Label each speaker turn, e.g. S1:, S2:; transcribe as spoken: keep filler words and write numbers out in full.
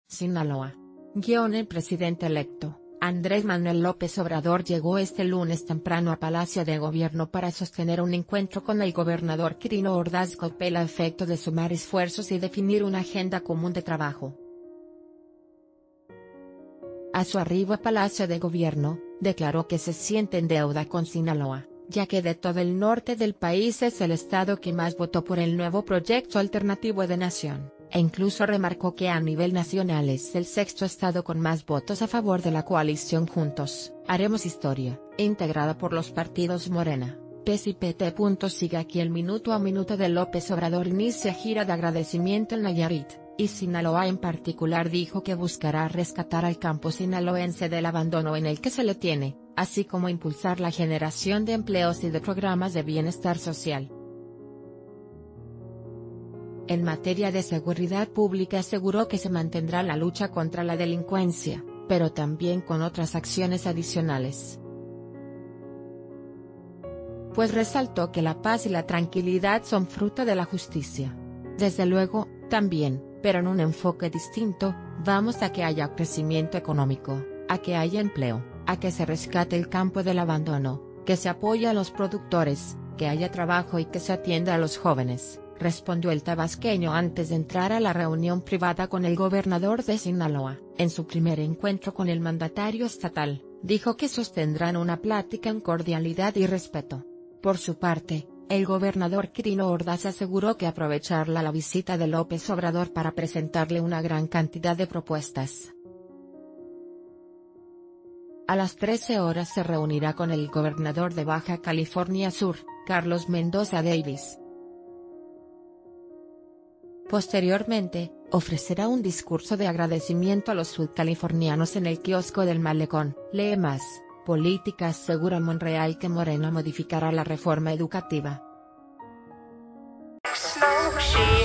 S1: Sinaloa. Guión El presidente electo, Andrés Manuel López Obrador llegó este lunes temprano a Palacio de Gobierno para sostener un encuentro con el gobernador Quirino Ordaz Coppel a efecto de sumar esfuerzos y definir una agenda común de trabajo. A su arribo a Palacio de Gobierno, declaró que se siente en deuda con Sinaloa, ya que de todo el norte del país es el estado que más votó por el nuevo proyecto alternativo de nación, e incluso remarcó que a nivel nacional es el sexto estado con más votos a favor de la coalición Juntos, Haremos Historia, integrada por los partidos Morena, P E S y P T. Sigue aquí el minuto a minuto de López Obrador. Inicia gira de agradecimiento en Nayarit, y Sinaloa en particular dijo que buscará rescatar al campo sinaloense del abandono en el que se le tiene, así como impulsar la generación de empleos y de programas de bienestar social. En materia de seguridad pública aseguró que se mantendrá la lucha contra la delincuencia, pero también con otras acciones adicionales. Pues resaltó que la paz y la tranquilidad son fruto de la justicia. Desde luego, también, pero en un enfoque distinto, vamos a que haya crecimiento económico, a que haya empleo, a que se rescate el campo del abandono, que se apoye a los productores, que haya trabajo y que se atienda a los jóvenes, respondió el tabasqueño antes de entrar a la reunión privada con el gobernador de Sinaloa. En su primer encuentro con el mandatario estatal, dijo que sostendrán una plática en cordialidad y respeto. Por su parte, el gobernador Quirino Ordaz aseguró que aprovechará la visita de López Obrador para presentarle una gran cantidad de propuestas. A las trece horas se reunirá con el gobernador de Baja California Sur, Carlos Mendoza Davis. Posteriormente, ofrecerá un discurso de agradecimiento a los sudcalifornianos en el kiosco del Malecón. Lee más: Política asegura Monreal que Morena modificará la reforma educativa.